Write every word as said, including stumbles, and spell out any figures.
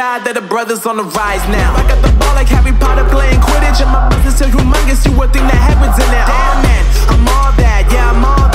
God that the brothers on the rise now. I got the ball like Harry Potter playing Quidditch, and my business so humongous, you would think that heaven's in it. Oh man, I'm all that, yeah, I'm all